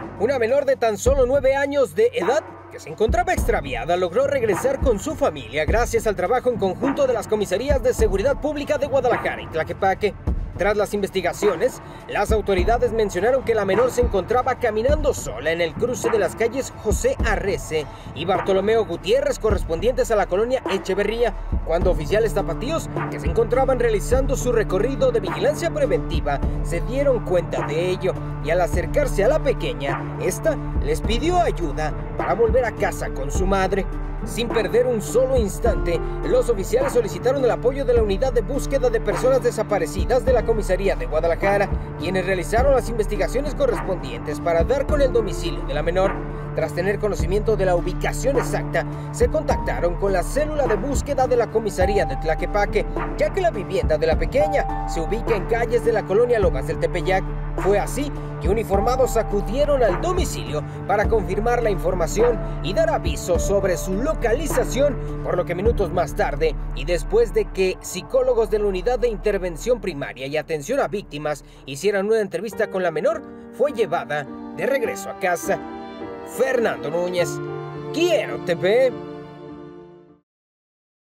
Una menor de tan solo 9 años de edad que se encontraba extraviada logró regresar con su familia gracias al trabajo en conjunto de las comisarías de seguridad pública de Guadalajara y Tlaquepaque. Tras las investigaciones, las autoridades mencionaron que la menor se encontraba caminando sola en el cruce de las calles José Arrece y Bartolomeo Gutiérrez correspondientes a la colonia Echeverría, cuando oficiales tapatíos que se encontraban realizando su recorrido de vigilancia preventiva se dieron cuenta de ello y al acercarse a la pequeña, esta les pidió ayuda para volver a casa con su madre. Sin perder un solo instante, los oficiales solicitaron el apoyo de la Unidad de Búsqueda de Personas Desaparecidas de la Comisaría de Guadalajara, quienes realizaron las investigaciones correspondientes para dar con el domicilio de la menor. Tras tener conocimiento de la ubicación exacta, se contactaron con la célula de búsqueda de la Comisaría de Tlaquepaque, ya que la vivienda de la pequeña se ubica en calles de la colonia Lomas del Tepeyac. Fue así que uniformados acudieron al domicilio para confirmar la información y dar aviso sobre su localización, por lo que minutos más tarde, y después de que psicólogos de la Unidad de Intervención Primaria y Atención a Víctimas hicieran una entrevista con la menor, fue llevada de regreso a casa. Fernando Núñez, Quiero TV.